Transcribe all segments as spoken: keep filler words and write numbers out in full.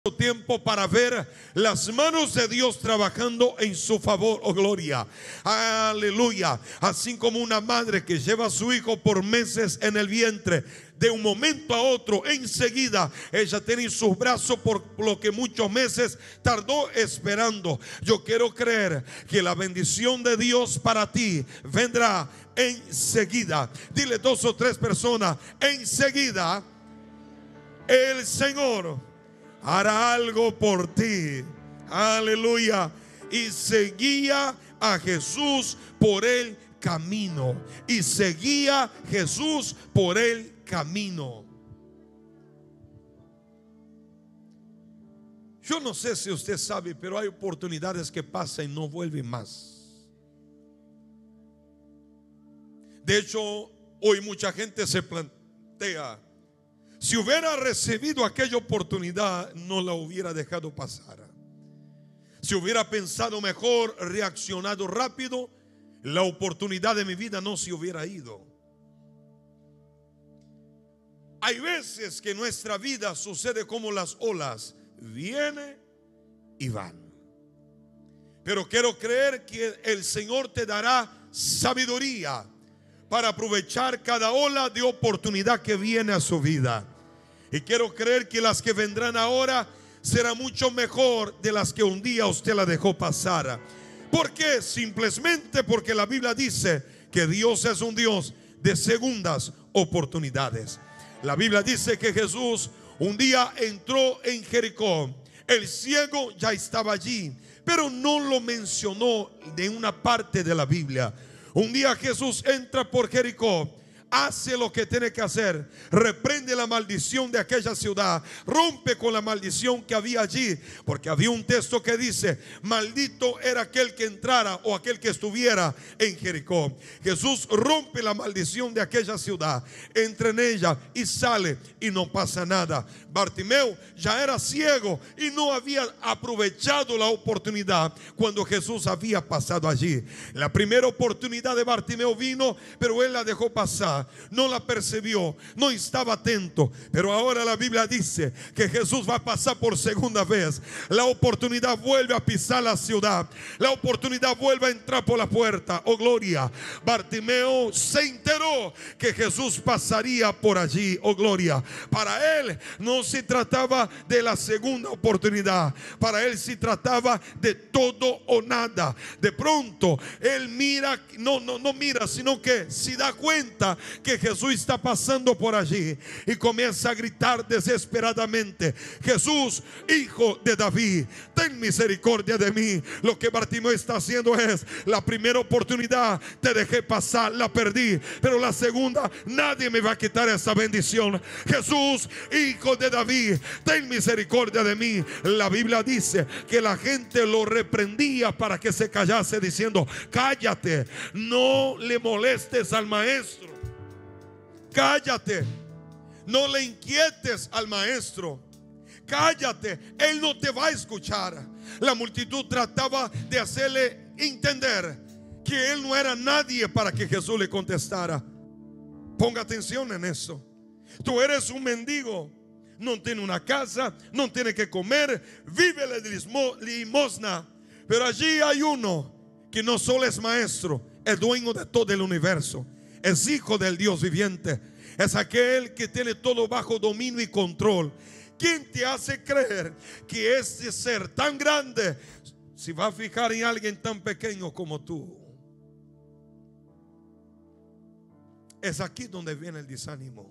tiempo para ver las manos de Dios trabajando en su favor. Oh, gloria, aleluya. Así como una madre que lleva a su hijo por meses en el vientre, de un momento a otro, enseguida ella tiene en sus brazos por lo que muchos meses tardó esperando. Yo quiero creer que la bendición de Dios para ti vendrá enseguida. Dile dos o tres personas: enseguida el Señor hará algo por ti. Aleluya. Y seguía a Jesús por el camino. Y seguía Jesús por el camino. Yo no sé si usted sabe, pero hay oportunidades que pasan y no vuelven más. De hecho, hoy mucha gente se plantea: si hubiera recibido aquella oportunidad, no la hubiera dejado pasar. Si hubiera pensado mejor, reaccionado rápido, la oportunidad de mi vida no se hubiera ido. Hay veces que nuestra vida sucede como las olas, viene y van. Pero quiero creer que el Señor te dará sabiduría para aprovechar cada ola de oportunidad que viene a su vida. Y quiero creer que las que vendrán ahora será mucho mejor de las que un día usted la dejó pasar. ¿Por qué? Simplemente porque la Biblia dice que Dios es un Dios de segundas oportunidades. La Biblia dice que Jesús un día entró en Jericó. El ciego ya estaba allí, pero no lo mencionó de una parte de la Biblia. Un día Jesús entra por Jericó, hace lo que tiene que hacer, reprende la maldición de aquella ciudad, rompe con la maldición que había allí, porque había un texto que dice: maldito era aquel que entrara o aquel que estuviera en Jericó. Jesús rompe la maldición de aquella ciudad, entra en ella y sale y no pasa nada. Bartimeo ya era ciego y no había aprovechado la oportunidad cuando Jesús había pasado allí. La primera oportunidad de Bartimeo vino, pero él la dejó pasar. No la percibió, no estaba atento. Pero ahora la Biblia dice que Jesús va a pasar por segunda vez. La oportunidad vuelve a pisar la ciudad. La oportunidad vuelve a entrar por la puerta. Oh, gloria. Bartimeo se enteró que Jesús pasaría por allí. Oh, gloria. Para él no se trataba de la segunda oportunidad. Para él se trataba de todo o nada. De pronto él mira, no, no, no mira, sino que se da cuenta que Jesús está pasando por allí y comienza a gritar desesperadamente: Jesús, hijo de David, ten misericordia de mí. Lo que Bartimeo está haciendo es: la primera oportunidad te dejé pasar, la perdí, pero la segunda nadie me va a quitar esa bendición. Jesús, hijo de David, ten misericordia de mí. La Biblia dice que la gente lo reprendía para que se callase, diciendo: cállate, no le molestes al maestro. Cállate, no le inquietes al maestro. Cállate, él no te va a escuchar. La multitud trataba de hacerle entender que él no era nadie para que Jesús le contestara. Ponga atención en eso. Tú eres un mendigo, no tiene una casa, no tiene que comer, vive de limosna. Pero allí hay uno que no solo es maestro, es dueño de todo el universo, es hijo del Dios viviente, es aquel que tiene todo bajo dominio y control. ¿Quién te hace creer que ese ser tan grande se va a fijar en alguien tan pequeño como tú? Es aquí donde viene el desánimo.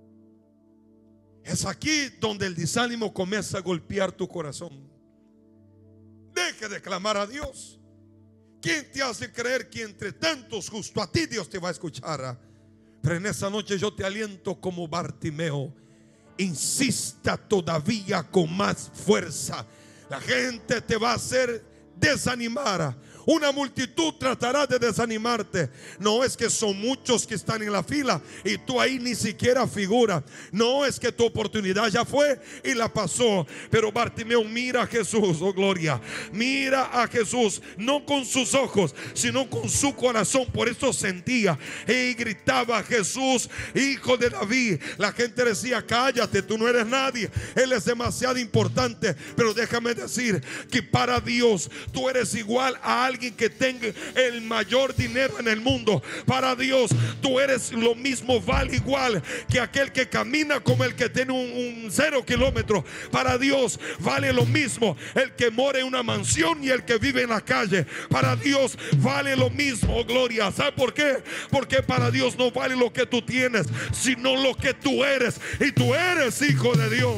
Es aquí donde el desánimo comienza a golpear tu corazón. Deje de clamar a Dios. ¿Quién te hace creer que entre tantos justo a ti Dios te va a escuchar? Pero en esa noche yo te aliento como Bartimeo: insista todavía con más fuerza. La gente te va a hacer desanimar. Una multitud tratará de desanimarte. No es que son muchos que están en la fila y tú ahí ni siquiera figuras. No es que tu oportunidad ya fue y la pasó. Pero Bartimeo mira a Jesús, oh gloria. Mira a Jesús, no con sus ojos, sino con su corazón. Por eso sentía y gritaba: Jesús, hijo de David. La gente decía: cállate, tú no eres nadie, Él es demasiado importante. Pero déjame decir que para Dios tú eres igual a alguien que tenga el mayor dinero en el mundo. Para Dios tú eres lo mismo, vale igual que aquel que camina como el que tiene un, un cero kilómetro. Para Dios vale lo mismo el que mora en una mansión y el que vive en la calle. Para Dios vale lo mismo, oh gloria. ¿Sabe por qué? Porque para Dios no vale lo que tú tienes, sino lo que tú eres. Y tú eres hijo de Dios.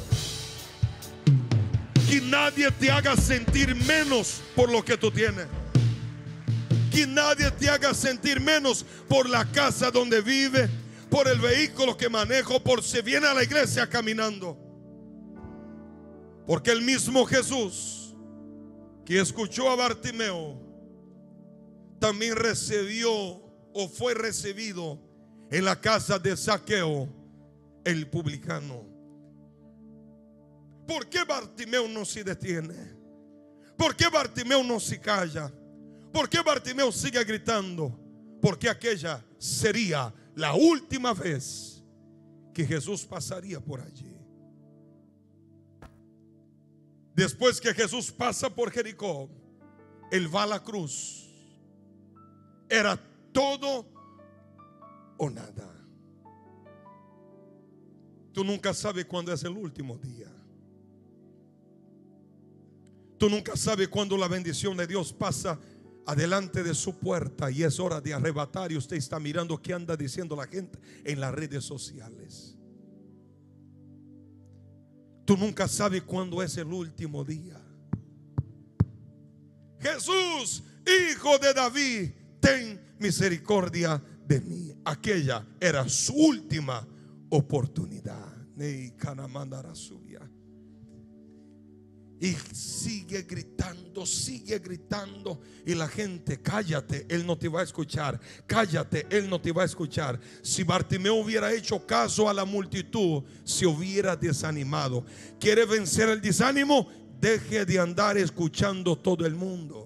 Que nadie te haga sentir menos por lo que tú tienes. Que nadie te haga sentir menos por la casa donde vive, por el vehículo que manejo, por si viene a la iglesia caminando. Porque el mismo Jesús que escuchó a Bartimeo también recibió o fue recibido en la casa de Zaqueo, el publicano. ¿Por qué Bartimeo no se detiene? ¿Por qué Bartimeo no se calla? ¿Por qué Bartimeo sigue gritando? Porque aquella sería la última vez que Jesús pasaría por allí. Después que Jesús pasa por Jericó, Él va a la cruz. Era todo o nada. Tú nunca sabes cuándo es el último día. Tú nunca sabes cuándo la bendición de Dios pasa adelante de su puerta y es hora de arrebatar, y usted está mirando qué anda diciendo la gente en las redes sociales. Tú nunca sabes cuándo es el último día. Jesús, hijo de David, ten misericordia de mí. Aquella era su última oportunidad. Y sigue gritando, sigue gritando. Y la gente: cállate, Él no te va a escuchar. Cállate, Él no te va a escuchar. Si Bartimeo hubiera hecho caso a la multitud, se hubiera desanimado. ¿Quiere vencer el desánimo? Deje de andar escuchando todo el mundo.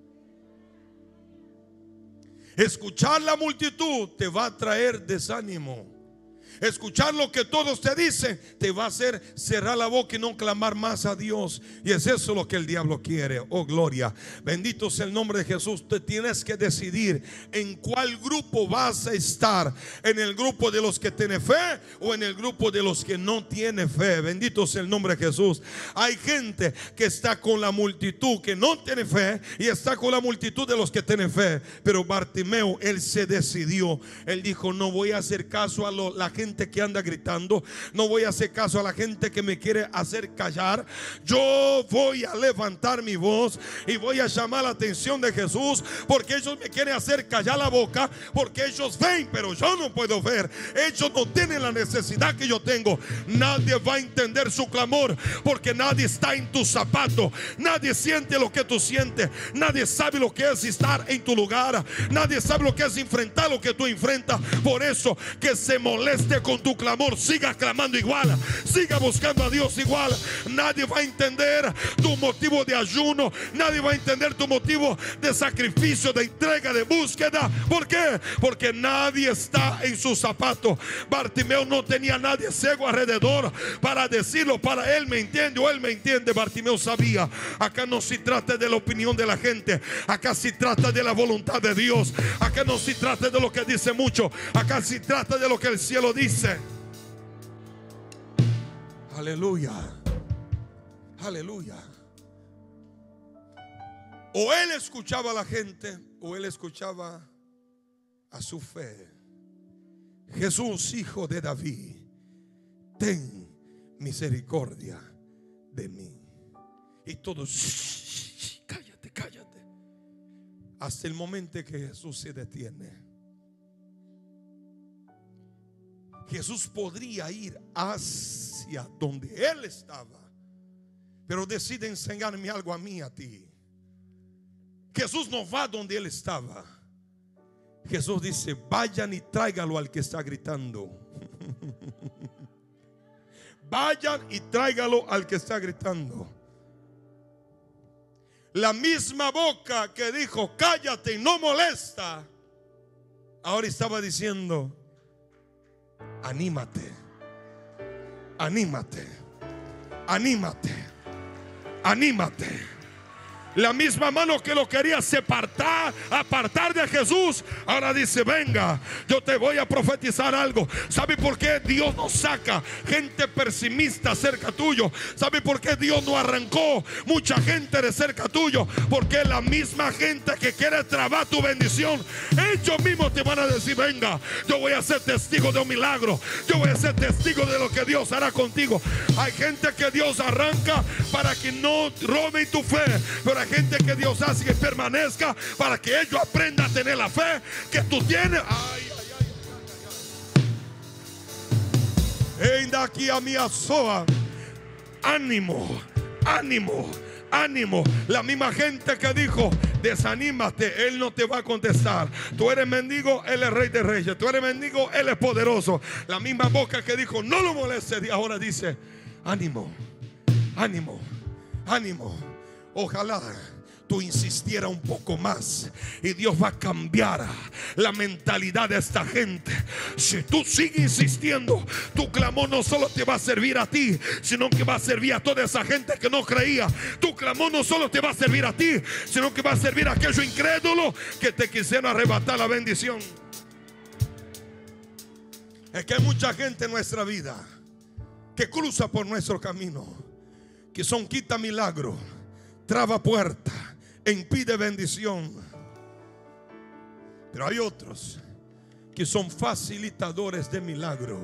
Escuchar la multitud te va a traer desánimo. Escuchar lo que todos te dicen te va a hacer cerrar la boca y no clamar más a Dios. Y es eso lo que el diablo quiere. Oh gloria, bendito sea el nombre de Jesús. Te tienes que decidir en cuál grupo vas a estar. En el grupo de los que tienen fe o en el grupo de los que no tienen fe. Bendito sea el nombre de Jesús. Hay gente que está con la multitud que no tiene fe y está con la multitud de los que tienen fe. Pero Bartimeo, él se decidió. Él dijo: no voy a hacer caso a lo, la gente que anda gritando, no voy a hacer caso a la gente que me quiere hacer callar. Yo voy a levantar mi voz y voy a llamar la atención de Jesús, porque ellos me quieren hacer callar la boca, porque ellos ven pero yo no puedo ver. Ellos no tienen la necesidad que yo tengo. Nadie va a entender su clamor, porque nadie está en tu zapato. Nadie siente lo que tú sientes. Nadie sabe lo que es estar en tu lugar. Nadie sabe lo que es enfrentar lo que tú enfrentas. Por eso que se moleste con tu clamor, siga clamando igual, siga buscando a Dios igual. Nadie va a entender tu motivo de ayuno, nadie va a entender tu motivo de sacrificio, de entrega, de búsqueda. ¿Por qué? Porque nadie está en su zapato. Bartimeo no tenía nadie ciego alrededor para decirlo, para él me entiende o él me entiende. Bartimeo sabía: acá no se trata de la opinión de la gente, acá se trata de la voluntad de Dios. Acá no se trata de lo que dice mucho, acá se trata de lo que el cielo dice. Aleluya, aleluya. O él escuchaba a la gente o él escuchaba a su fe. Jesús, hijo de David, ten misericordia de mí. Y todos: shh, cállate, cállate. Hasta el momento que Jesús se detiene. Jesús podría ir hacia donde Él estaba, pero decide enseñarme algo a mí, a ti. Jesús no va donde él estaba. Jesús dice: vayan y tráigalo al que está gritando. Vayan y tráigalo al que está gritando. La misma boca que dijo: cállate y no molesta, ahora estaba diciendo: anímate, anímate, anímate, anímate. La misma mano que lo quería separar, apartar de Jesús, ahora dice: venga, yo te voy a profetizar algo. ¿Sabe por qué Dios no saca gente pesimista cerca tuyo? ¿Sabe por qué Dios no arrancó mucha gente de cerca tuyo? Porque la misma gente que quiere trabar tu bendición, ellos mismos te van a decir: venga, yo voy a ser testigo de un milagro, yo voy a ser testigo de lo que Dios hará contigo. Hay gente que Dios arranca para que no robe tu fe, pero hay gente que Dios hace que permanezca para que ellos aprendan a tener la fe que tú tienes. Ay, ay, ay, ay. Enda aquí a mi asoa. Ánimo, ánimo, ánimo. La misma gente que dijo: desanímate, Él no te va a contestar. Tú eres mendigo, Él es rey de reyes. Tú eres mendigo, Él es poderoso. La misma boca que dijo: no lo moleste, ahora dice: ánimo, ánimo, ánimo. Ojalá tú insistieras un poco más y Dios va a cambiar la mentalidad de esta gente. Si tú sigues insistiendo, tu clamor no solo te va a servir a ti, sino que va a servir a toda esa gente que no creía. Tu clamor no solo te va a servir a ti, sino que va a servir a aquellos incrédulos que te quisieron arrebatar la bendición. Es que hay mucha gente en nuestra vida que cruza por nuestro camino, que son quita milagro, traba puerta, impide bendición. Pero hay otros que son facilitadores de milagro.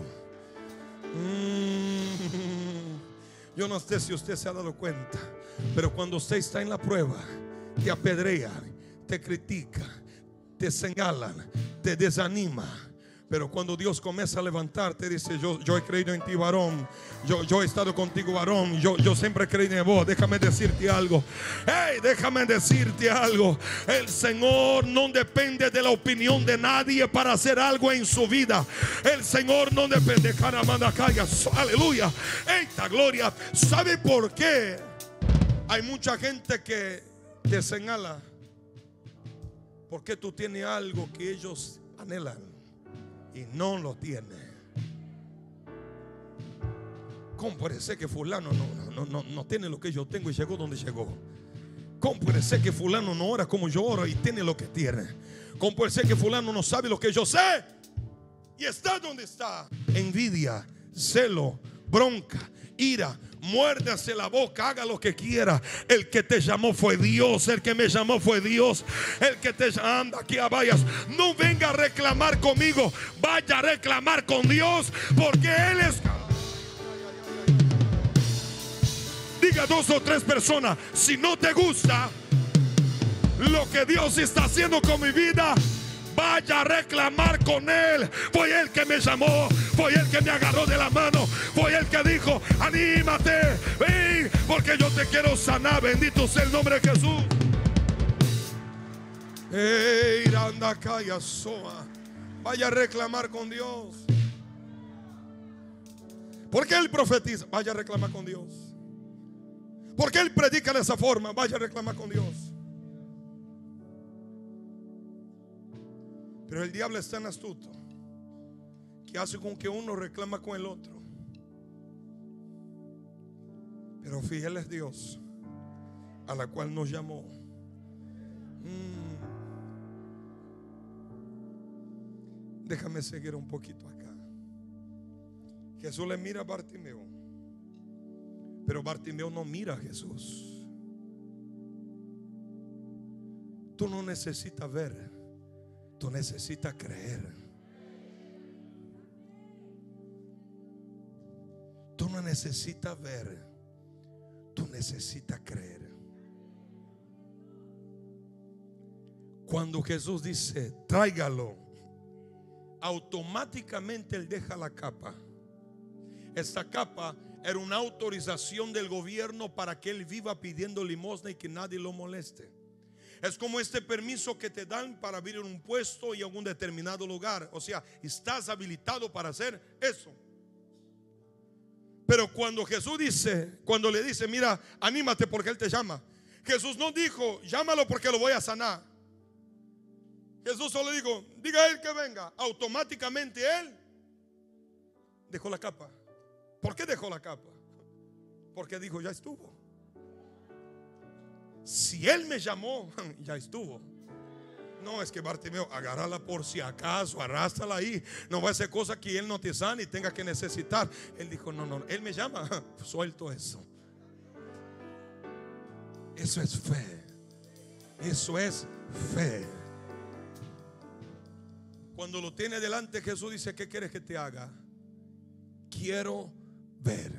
mm, Yo no sé si usted se ha dado cuenta, pero cuando usted está en la prueba, te apedrean, te critican, te señalan, te desanima. Pero cuando Dios comienza a levantarte, dice: yo, yo he creído en ti, varón. Yo, yo he estado contigo, varón. Yo, yo siempre he creído en vos. Déjame decirte algo. Hey, déjame decirte algo. El Señor no depende de la opinión de nadie para hacer algo en su vida. El Señor no depende. Aleluya. Esta gloria. ¿Sabe por qué hay mucha gente que te señala? Porque tú tienes algo que ellos anhelan y no lo tiene. ¿Cómo puede ser que fulano no, no, no, no tiene lo que yo tengo y llegó donde llegó? ¿Cómo puede ser que fulano no ora como yo oro y tiene lo que tiene? ¿Cómo puede ser que fulano no sabe lo que yo sé y está donde está? Envidia, celo, bronca, ira. Muérdase la boca, haga lo que quiera. El que te llamó fue Dios. El que me llamó fue Dios. El que te anda aquí a vayas. No venga a reclamar conmigo, vaya a reclamar con Dios, porque Él es. Diga dos o tres personas: si no te gusta lo que Dios está haciendo con mi vida, vaya a reclamar con Él. Fue Él que me llamó, fue Él que me agarró de la mano, fue Él que dijo: anímate, ven, porque yo te quiero sanar. Bendito sea el nombre de Jesús. Hey, anda calla soa. Vaya a reclamar con Dios. Porque Él profetiza, vaya a reclamar con Dios. Porque Él predica de esa forma, vaya a reclamar con Dios. Pero el diablo es tan astuto que hace con que uno reclama con el otro. Pero fiel es Dios, a la cual nos llamó. Mm. Déjame seguir un poquito acá. Jesús le mira a Bartimeo, pero Bartimeo no mira a Jesús. Tú no necesitas ver, tú necesitas creer. Tú no necesitas ver, tú necesitas creer. Cuando Jesús dice tráigalo, automáticamente Él deja la capa. Esta capa era una autorización del gobierno para que Él viva pidiendo limosna y que nadie lo moleste. Es como este permiso que te dan para abrir un puesto y algún determinado lugar. O sea, estás habilitado para hacer eso. Pero cuando Jesús dice, cuando le dice, mira, anímate porque Él te llama, Jesús no dijo, llámalo porque lo voy a sanar. Jesús solo dijo, diga a Él que venga. Automáticamente Él dejó la capa. ¿Por qué dejó la capa? Porque dijo, ya estuvo. Si Él me llamó, ya estuvo. No es que Bartimeo, agárrala por si acaso, arrástrala ahí. No va a ser cosa que Él no te sane y tenga que necesitar. Él dijo, no, no, Él me llama, suelto eso. Eso es fe. Eso es fe. Cuando lo tiene delante, Jesús dice, ¿qué quieres que te haga? Quiero ver.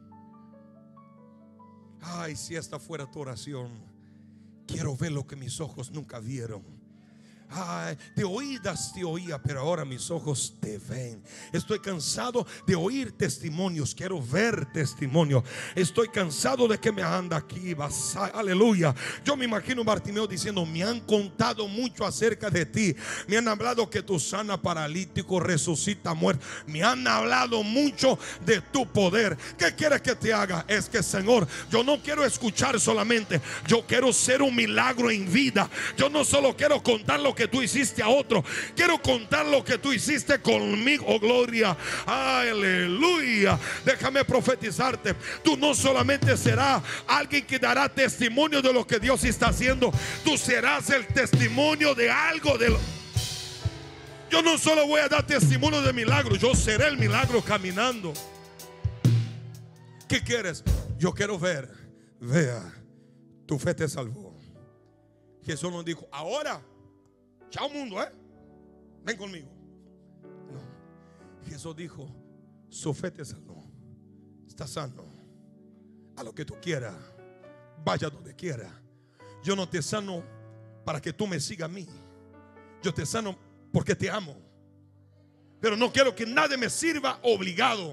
Ay, si esta fuera tu oración. Quiero ver lo que mis ojos nunca vieron. Ay, de oídas te oía, pero ahora mis ojos te ven. Estoy cansado de oír testimonios, quiero ver testimonio. Estoy cansado de que me anda aquí, vas, aleluya. Yo me imagino Bartimeo diciendo, me han contado mucho acerca de ti. Me han hablado que tú sana paralítico, resucita muerto. Me han hablado mucho de tu poder. ¿Qué quieres que te haga? Es que, Señor, yo no quiero escuchar solamente, yo quiero ser un milagro en vida. Yo no solo quiero contar lo que tú hiciste a otro, quiero contar lo que tú hiciste conmigo. Oh, gloria, aleluya. Déjame profetizarte, tú no solamente serás alguien que dará testimonio de lo que Dios está haciendo, tú serás el testimonio de algo de lo... Yo no solo voy a dar testimonio de milagros, yo seré el milagro caminando. ¿Qué quieres? Yo quiero ver. Vea, tu fe te salvó. Jesús nos dijo, ahora chao mundo, ¿eh? Ven conmigo. No. Jesús dijo, su fe te salvó. Está sano. A lo que tú quieras. Vaya donde quiera. Yo no te sano para que tú me sigas a mí. Yo te sano porque te amo. Pero no quiero que nadie me sirva obligado.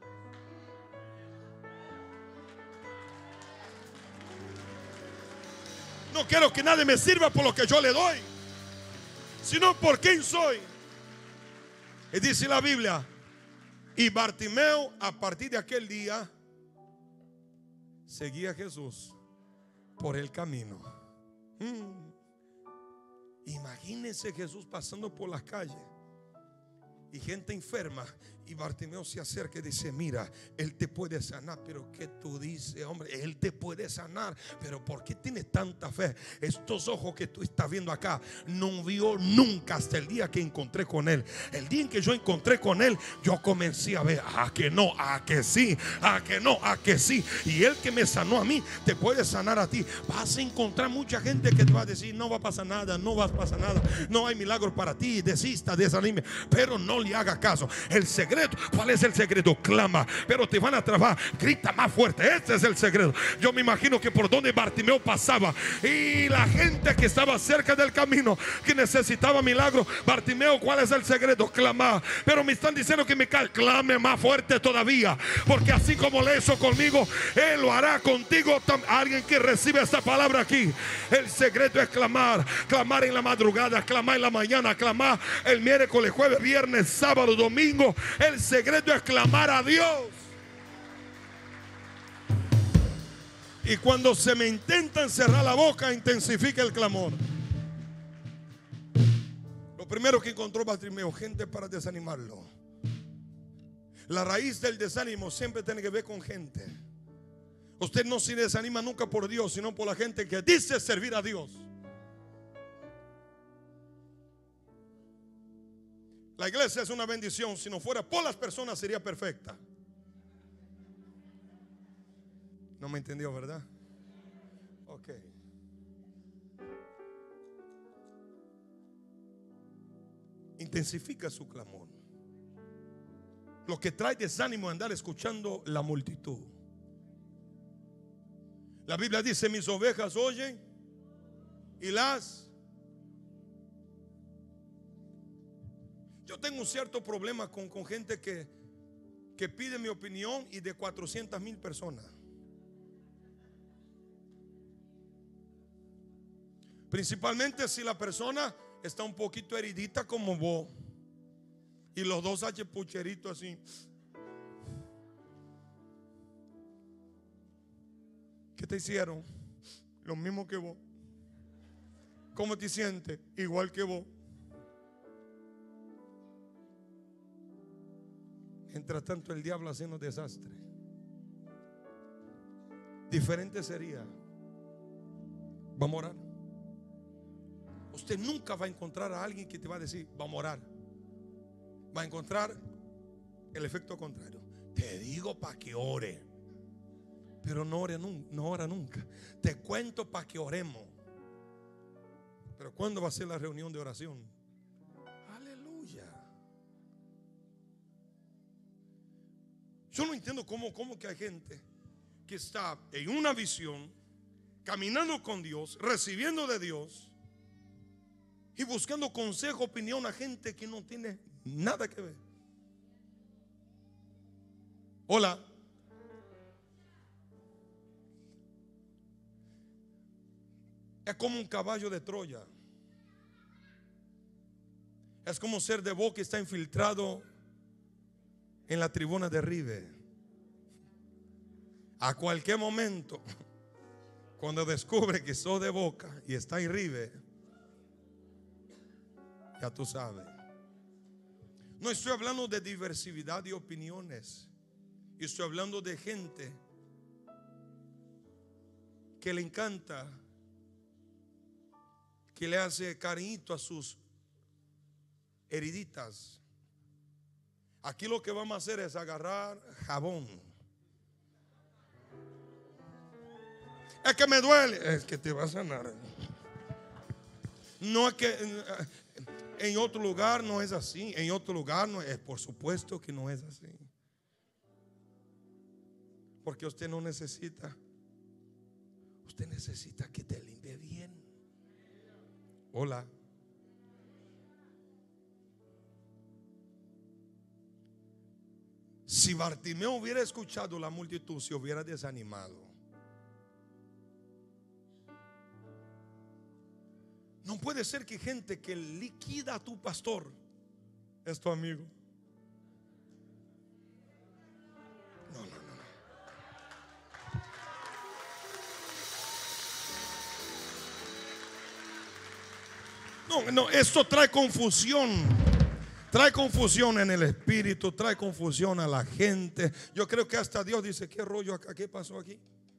No quiero que nadie me sirva por lo que yo le doy, sino por quién soy. Y dice la Biblia, y Bartimeo a partir de aquel día seguía a Jesús por el camino. hmm. Imagínense Jesús pasando por las calles y gente enferma, y Bartimeo se acerca y dice, mira, Él te puede sanar. Pero ¿qué tú dices, hombre? Él te puede sanar, pero ¿por qué tienes tanta fe? Estos ojos que tú estás viendo acá no vio nunca hasta el día que encontré con Él. El día en que yo encontré con Él, yo comencé a ver, a que no, a que sí, a que no, a que sí. Y Él que me sanó a mí, te puede sanar a ti. Vas a encontrar mucha gente que te va a decir, no va a pasar nada, no va a pasar nada, no hay milagro para ti, desista, desanime. Pero no le haga caso. El secreto, ¿cuál es el secreto? Clama, pero te van a trabar, grita más fuerte. Este es el secreto. Yo me imagino que por donde Bartimeo pasaba y la gente que estaba cerca del camino que necesitaba milagro, Bartimeo, ¿cuál es el secreto? Clama. Pero me están diciendo que me cae, clame más fuerte todavía, porque así como le hizo conmigo, Él lo hará contigo. Alguien que recibe esta palabra aquí, el secreto es clamar. Clamar en la madrugada, clamar en la mañana, clamar el miércoles, jueves, viernes, sábado, domingo. El secreto es clamar a Dios. Y cuando se me intenta cerrar la boca, intensifica el clamor. Lo primero que encontró Bartimeo, gente para desanimarlo. La raíz del desánimo siempre tiene que ver con gente. Usted no se desanima nunca por Dios, sino por la gente que dice servir a Dios. La iglesia es una bendición. Si no fuera por las personas sería perfecta. No me entendió, ¿verdad? Ok. Intensifica su clamor. Lo que trae desánimo es andar escuchando la multitud. La Biblia dice, mis ovejas oyen y las... Yo tengo un cierto problema con, con gente que, que pide mi opinión y de cuatrocientas mil personas. Principalmente si la persona está un poquito heridita como vos. Y los dos hacen pucherito así. ¿Qué te hicieron? Lo mismo que vos. ¿Cómo te sientes? Igual que vos. Mientras tanto el diablo haciendo desastre. Diferente sería. Vamos a orar. Usted nunca va a encontrar a alguien que te va a decir vamos a orar. Va a encontrar el efecto contrario. Te digo para que ore, pero no ore, no ora nunca. Te cuento para que oremos. Pero ¿cuándo va a ser la reunión de oración? Aleluya. Yo no entiendo cómo, cómo que hay gente que está en una visión, caminando con Dios, recibiendo de Dios y buscando consejo, opinión a gente que no tiene nada que ver. Hola. Es como un caballo de Troya. Es como ser de vos que está infiltrado en la tribuna de Rive. A cualquier momento, cuando descubre que sos de Boca y está en Rive, ya tú sabes. No estoy hablando de diversidad de opiniones. Estoy hablando de gente que le encanta, que le hace cariñito a sus heriditas. Aquí lo que vamos a hacer es agarrar jabón. Es que me duele. Es que te va a sanar. No es que en otro lugar no es así. En otro lugar no es. Por supuesto que no es así. Porque usted no necesita. Usted necesita que te limpie bien. Hola. Si Bartimeo hubiera escuchado la multitud, se hubiera desanimado. No puede ser que gente que liquida a tu pastor es tu amigo. No, no, no, no. No, no, esto trae confusión. Trae confusión en el espíritu, trae confusión a la gente. Yo creo que hasta Dios dice, ¿qué rollo acá? ¿Qué pasó aquí?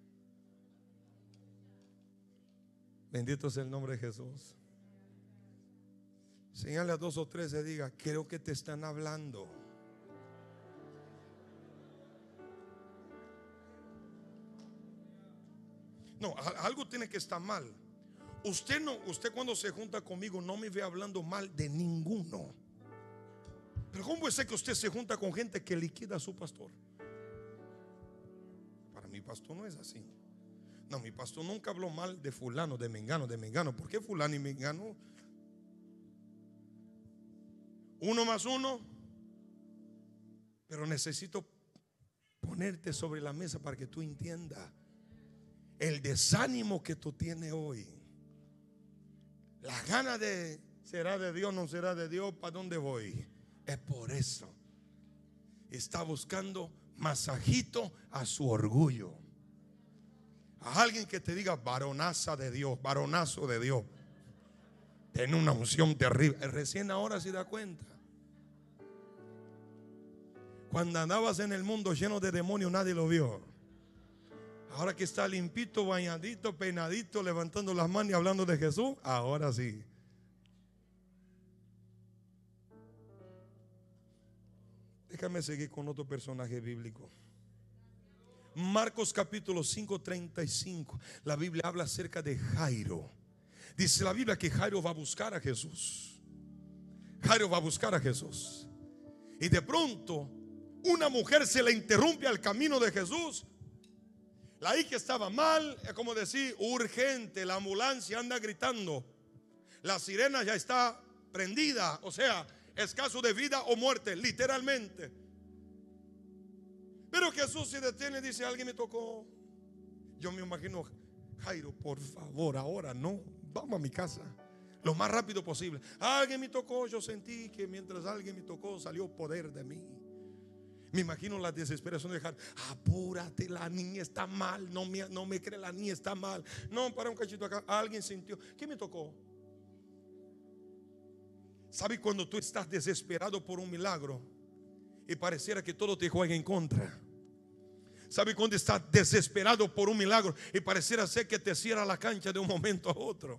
Bendito sea el nombre de Jesús. Señale a dos o tres y diga, creo que te están hablando. No, algo tiene que estar mal. Usted no, usted cuando se junta conmigo no me ve hablando mal de ninguno. Pero ¿cómo puede ser que usted se junta con gente que liquida a su pastor? Para mi pastor no es así. No, mi pastor nunca habló mal de fulano, de mengano, de mengano. ¿Por qué fulano y mengano? Uno más uno. Pero necesito ponerte sobre la mesa para que tú entiendas el desánimo que tú tienes hoy. La gana de será de Dios, no será de Dios, ¿para dónde voy? Es por eso. Está buscando masajito a su orgullo. A alguien que te diga varonaza de Dios, varonazo de Dios. Tiene una unción terrible. Recién ahora se da cuenta. Cuando andabas en el mundo lleno de demonios, nadie lo vio. Ahora que está limpito, bañadito, peinadito, levantando las manos y hablando de Jesús, ahora sí. Déjame seguir con otro personaje bíblico. Marcos capítulo cinco, treinta y cinco. La Biblia habla acerca de Jairo. Dice la Biblia que Jairo va a buscar a Jesús. Jairo va a buscar a Jesús. Y de pronto una mujer se le interrumpe al camino de Jesús. La hija estaba mal, es como decir, urgente. La ambulancia anda gritando. La sirena ya está prendida. O sea, es caso de vida o muerte, literalmente. Pero Jesús se detiene y dice, alguien me tocó. Yo me imagino, Jairo, por favor, ahora no, vamos a mi casa lo más rápido posible. Alguien me tocó, yo sentí que mientras alguien me tocó salió poder de mí. Me imagino la desesperación de dejar, apúrate, la niña está mal, no me, no me cree, la niña está mal. No, para un cachito acá, alguien sintió, ¿qué me tocó? ¿Sabe cuando tú estás desesperado por un milagro y pareciera que todo te juega en contra? ¿Sabe cuando estás desesperado por un milagro y pareciera ser que te cierra la cancha de un momento a otro?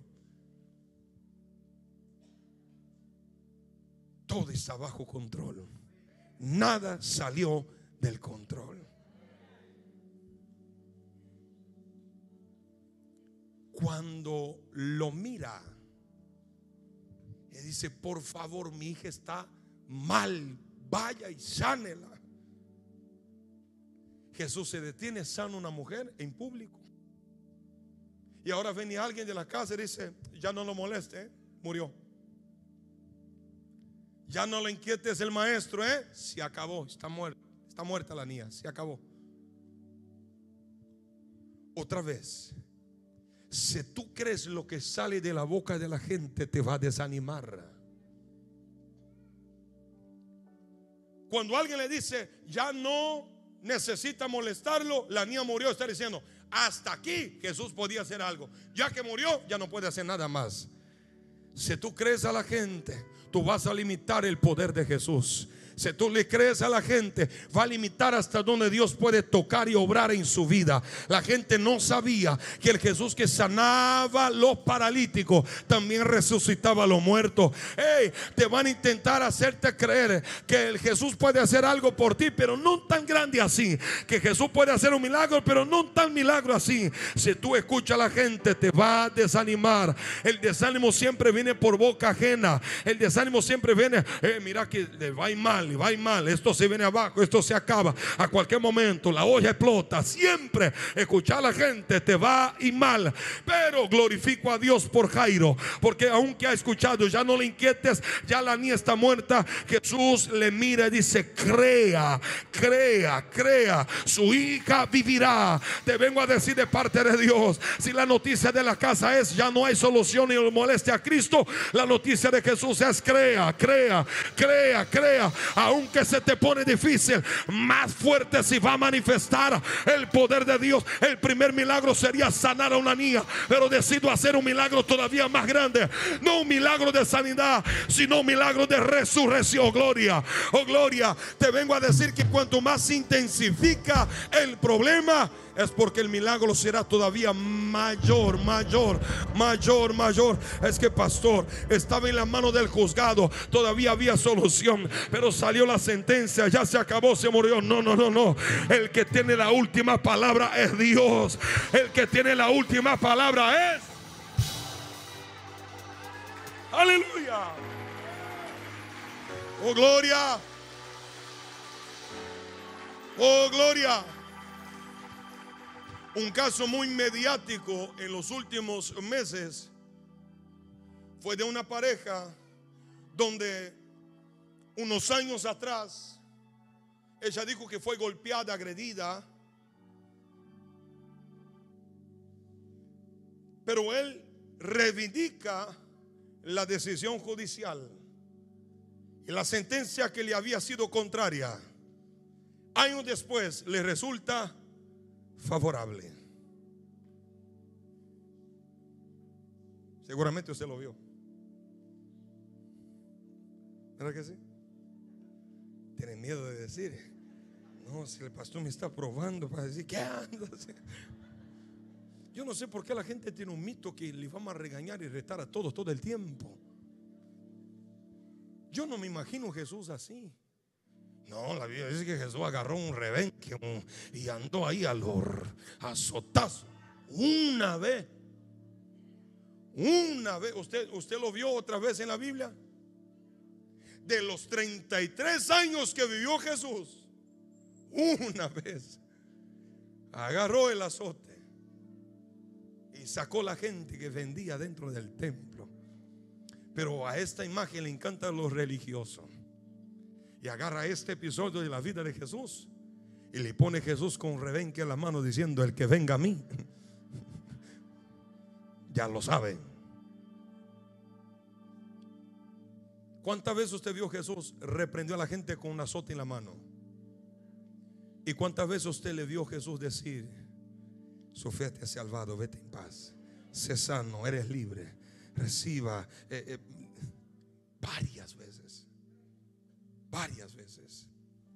Todo está bajo control. Nada salió del control. Cuando lo mira y dice, por favor, mi hija está mal, vaya y sánela. Jesús se detiene, sana una mujer en público. Y ahora viene alguien de la casa y dice, ya no lo moleste, ¿eh? Murió. Ya no le inquietes el maestro, ¿eh? Se acabó, está muerta, está muerta la niña, se acabó. Otra vez, si tú crees lo que sale de la boca de la gente, te va a desanimar. Cuando alguien le dice, ya no necesita molestarlo, la niña murió, está diciendo, hasta aquí Jesús podía hacer algo. Ya que murió, ya no puede hacer nada más. Si tú crees a la gente, tú vas a limitar el poder de Jesús. Si tú le crees a la gente, va a limitar hasta donde Dios puede tocar y obrar en su vida. La gente no sabía que el Jesús que sanaba a los paralíticos también resucitaba a los muertos. Hey, te van a intentar hacerte creer que el Jesús puede hacer algo por ti, pero no tan grande así. Que Jesús puede hacer un milagro, pero no tan milagro así. Si tú escuchas a la gente, te va a desanimar. El desánimo siempre viene por boca ajena. El desánimo siempre viene, eh, mira que le va a ir mal, le va a ir mal, esto se viene abajo, esto se acaba, a cualquier momento la olla explota. Siempre escuchar a la gente te va a ir mal. Pero glorifico a Dios por Jairo, porque aunque ha escuchado, ya no le inquietes, ya la niña está muerta. Jesús le mira y dice, crea, crea, crea, su hija vivirá. Te vengo a decir de parte de Dios, si la noticia de la casa es ya no hay solución y moleste a Cristo, la noticia de Jesús es crea, crea, crea, crea. Aunque se te pone difícil, más fuerte se va a manifestar el poder de Dios. El primer milagro sería sanar a una niña, pero decido hacer un milagro todavía más grande. No un milagro de sanidad, sino un milagro de resurrección. Gloria, oh gloria. Te vengo a decir que cuanto más se intensifica el problema, es porque el milagro será todavía mayor, mayor, mayor, mayor. Es que pastor, estaba en la mano del juzgado, todavía había solución, pero salió la sentencia, ya se acabó, se murió. No, no, no, no. El que tiene la última palabra es Dios. El que tiene la última palabra es aleluya. Oh gloria. Oh gloria. Un caso muy mediático en los últimos meses fue de una pareja donde unos años atrás ella dijo que fue golpeada, agredida, pero él reivindica la decisión judicial y la sentencia que le había sido contraria. Años después le resulta favorable. Seguramente usted lo vio, ¿verdad que sí? Tiene miedo de decir, no, si el pastor me está probando para decir, ¿qué anda? Yo no sé por qué la gente tiene un mito que le vamos a regañar y retar a todos todo el tiempo. Yo no me imagino Jesús así. No, la Biblia dice que Jesús agarró un rebenque y andó ahí a los azotazos. Una vez. Una vez. ¿Usted, usted lo vio otra vez en la Biblia? De los treinta y tres años que vivió Jesús, una vez agarró el azote y sacó la gente que vendía dentro del templo. Pero a esta imagen le encantan los religiosos. Y agarra este episodio de la vida de Jesús y le pone Jesús con rebenque en la mano diciendo, el que venga a mí, ya lo saben, ¿Cuántas veces usted vio Jesús reprendió a la gente con un azote en la mano? ¿Y cuántas veces usted le vio Jesús decir: su fe te ha salvado, vete en paz, sé sano, eres libre, reciba? Eh, eh, varias veces, varias veces.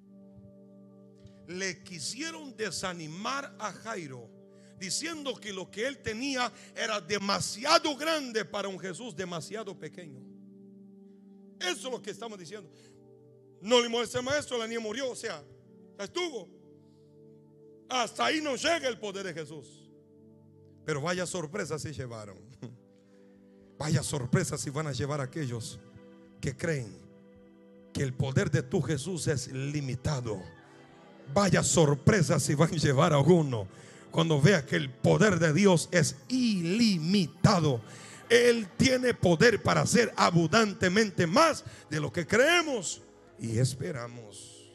Le quisieron desanimar a Jairo, diciendo que lo que él tenía era demasiado grande para un Jesús demasiado pequeño. Eso es lo que estamos diciendo. No le molesta al maestro, la niña murió, o sea, ya estuvo. Hasta ahí no llega el poder de Jesús. Pero vaya sorpresa si llevaron. Vaya sorpresa si van a llevar a aquellos que creen que el poder de tu Jesús es limitado. Vaya sorpresa si van a llevar a uno cuando vea que el poder de Dios es ilimitado. Él tiene poder para hacer abundantemente más de lo que creemos y esperamos.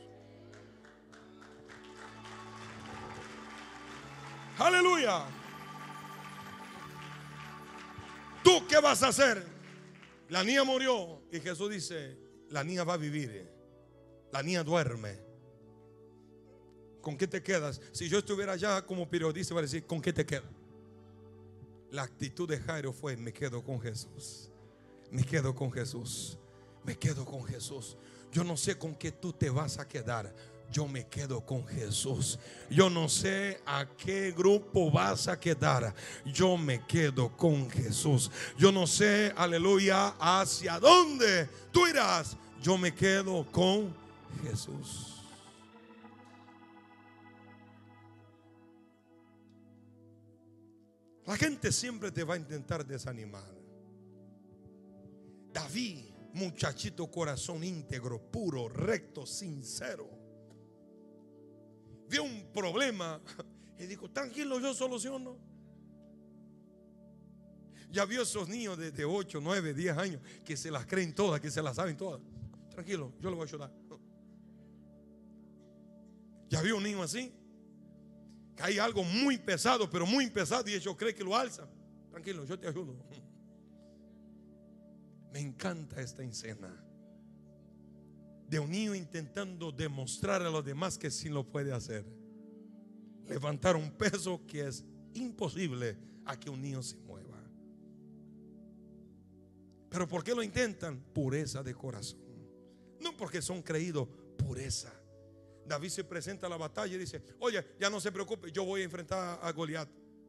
Aleluya. ¿Tú qué vas a hacer? La niña murió y Jesús dice: la niña va a vivir. La niña duerme. ¿Con qué te quedas? Si yo estuviera allá como periodista, iba a decir: ¿con qué te quedas? La actitud de Jairo fue: me quedo con Jesús. Me quedo con Jesús. Me quedo con Jesús. Yo no sé con qué tú te vas a quedar. Yo me quedo con Jesús. Yo no sé a qué grupo vas a quedar. Yo me quedo con Jesús. Yo no sé, aleluya, hacia dónde tú irás. Yo me quedo con Jesús. La gente siempre te va a intentar desanimar. David, muchachito, corazón íntegro, puro, recto, sincero, vio un problema y dijo: tranquilo, yo soluciono. Ya vio esos niños de, de ocho, nueve, diez años que se las creen todas, que se las saben todas. Tranquilo, yo le voy a ayudar. Ya vio un niño así, que hay algo muy pesado, pero muy pesado, y ellos creen que lo alzan. Tranquilo, yo te ayudo. Me encanta esta escena de un niño intentando demostrar a los demás que sí lo puede hacer. Levantar un peso que es imposible a que un niño se mueva. ¿Pero por qué lo intentan? Pureza de corazón. No porque son creídos, pureza. David se presenta a la batalla y dice: oye, ya no se preocupe, yo voy a enfrentar a Goliat.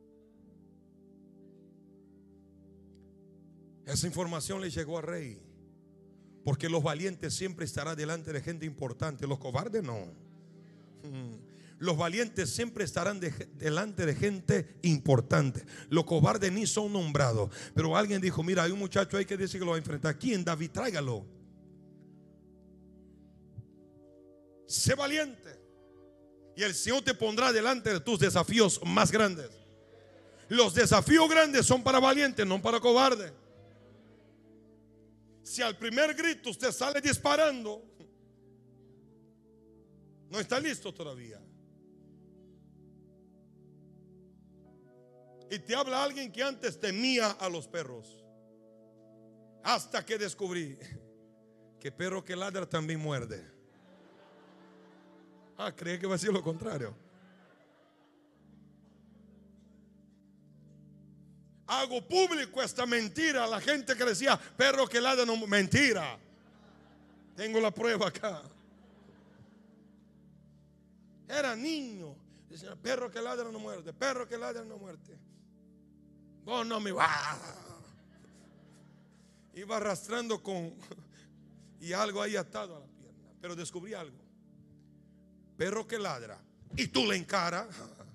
Esa información le llegó al rey, porque los valientes siempre estarán delante de gente importante. Los cobardes no. Los valientes siempre estarán de, delante de gente importante. Los cobardes ni son nombrados. Pero alguien dijo: mira, hay un muchacho ahí que dice que lo va a enfrentar. ¿Quién? David, tráigalo. Sé valiente y el Señor te pondrá delante de tus desafíos más grandes. Los desafíos grandes son para valientes, no para cobardes. Si al primer grito usted sale disparando, no está listo todavía. Y te habla alguien que antes temía a los perros, hasta que descubrí que perro que ladra también muerde. Ah, cree que va a decir lo contrario. Hago público esta mentira. La gente que decía perro que ladra no, mentira. Tengo la prueba acá. Era niño. Decía: perro que ladra no muerde. Perro que ladra no muerde. Vos no me va. Iba arrastrando con y algo ahí atado a la pierna. Pero descubrí algo. Perro que ladra y tú le encaras.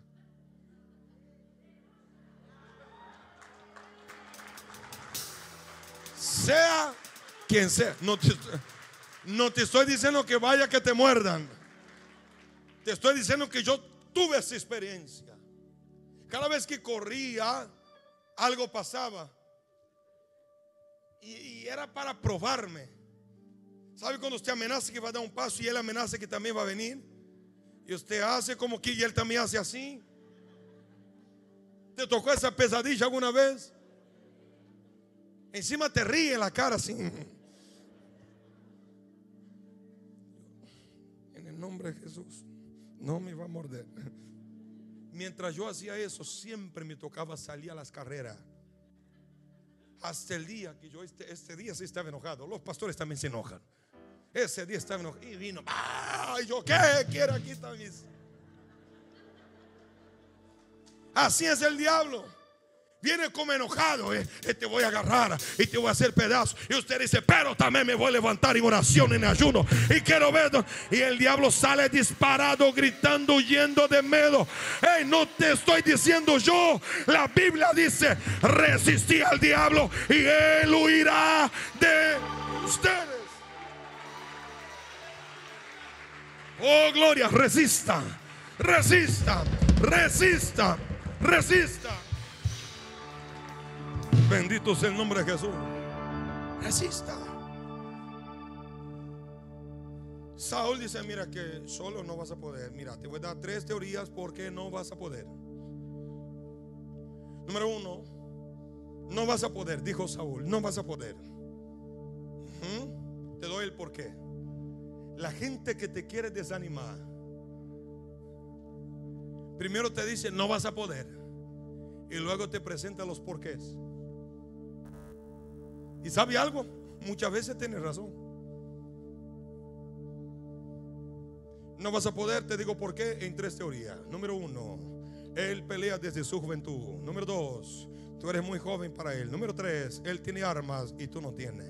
Sea quien sea. No te, no te estoy diciendo que vaya que te muerdan. Te estoy diciendo que yo tuve esa experiencia. Cada vez que corría, algo pasaba. Y, y era para probarme. ¿Sabe cuando usted amenaza que va a dar un paso y él amenaza que también va a venir? Y usted hace como que y él también hace así. ¿Te tocó esa pesadilla alguna vez? Encima te ríe en la cara así. el nombre de Jesús. No me va a morder. Mientras yo hacía eso, siempre me tocaba salir a las carreras. Hasta el día que yo, este, este día sí estaba enojado. Los pastores también se enojan. Ese día estaba enojado. Y vino. ¡Ay! Yo, ¿qué quiero aquí también? Así es el diablo. Viene como enojado, eh, eh, te voy a agarrar y te voy a hacer pedazos. Y usted dice, pero también me voy a levantar en oración, en ayuno, y quiero ver. Y el diablo sale disparado, gritando, huyendo de miedo. Hey, no te estoy diciendo yo. La Biblia dice, resistí al diablo y él huirá de ustedes. Oh, gloria, resista, resista, resista, resista. Bendito sea el nombre de Jesús. Resista. Saúl dice, mira que solo no vas a poder. Mira, te voy a dar tres teorías por qué no vas a poder. Número uno, no vas a poder, dijo Saúl, no vas a poder. uh-huh. Te doy el por qué. La gente que te quiere desanimar, primero te dice no vas a poder, y luego te presenta los porqués. ¿Y sabe algo? Muchas veces tienes razón. No vas a poder, te digo por qué, en tres teorías. Número uno, él pelea desde su juventud. Número dos, tú eres muy joven para él. Número tres, él tiene armas y tú no tienes.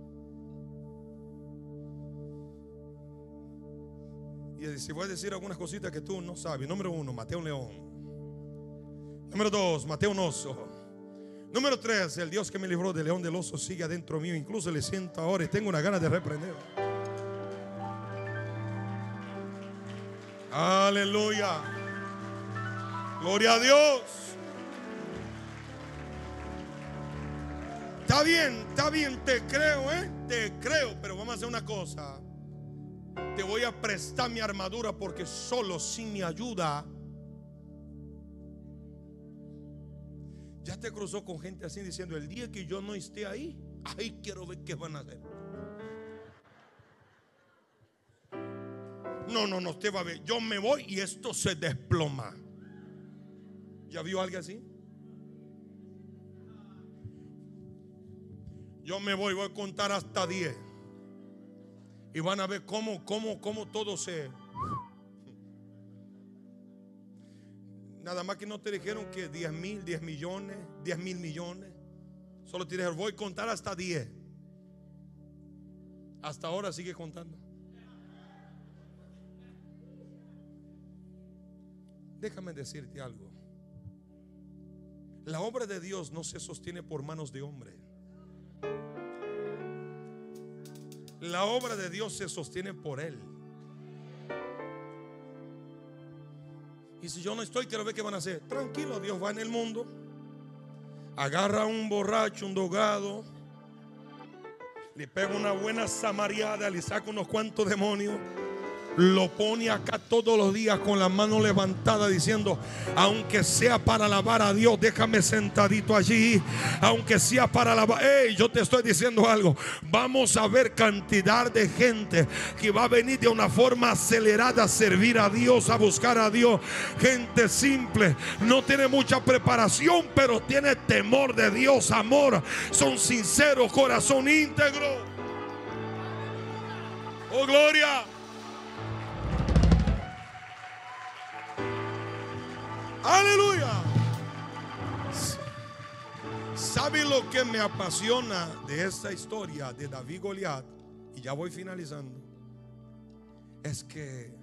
Y si voy a decir algunas cositas que tú no sabes. Número uno, maté a un león. Número dos, maté a un oso. Número tres, el Dios que me libró del león del oso sigue adentro mío. Incluso le siento ahora y tengo una gana de reprender. Aleluya. Gloria a Dios. Está bien, está bien, te creo, ¿eh? Te creo, pero vamos a hacer una cosa. Te voy a prestar mi armadura porque solo sin mi ayuda. Ya te cruzó con gente así diciendo, el día que yo no esté ahí, ahí quiero ver qué van a hacer. No, no, no, usted va a ver, yo me voy y esto se desploma. ¿Ya vio alguien así? Yo me voy, voy a contar hasta diez. Y van a ver cómo, cómo, cómo todo se... Nada más que no te dijeron que diez mil, diez millones, diez mil millones. Solo te dijeron, voy a contar hasta diez. Hasta ahora sigue contando. Déjame decirte algo. La obra de Dios no se sostiene por manos de hombre. La obra de Dios se sostiene por Él. Y si yo no estoy, quiero ver qué van a hacer. Tranquilo, Dios va en el mundo. Agarra a un borracho, un drogado, le pega una buena samariada, le saca unos cuantos demonios, lo pone acá todos los días con la mano levantada diciendo, aunque sea para alabar a Dios, déjame sentadito allí. Aunque sea para alabar. Hey, yo te estoy diciendo algo. Vamos a ver cantidad de gente que va a venir de una forma acelerada a servir a Dios, a buscar a Dios. Gente simple, no tiene mucha preparación, pero tiene temor de Dios, amor. Son sinceros, corazón íntegro. Oh, gloria. Aleluya. ¿Sabe lo que me apasiona de esta historia de David y Goliat? Y ya voy finalizando. Es que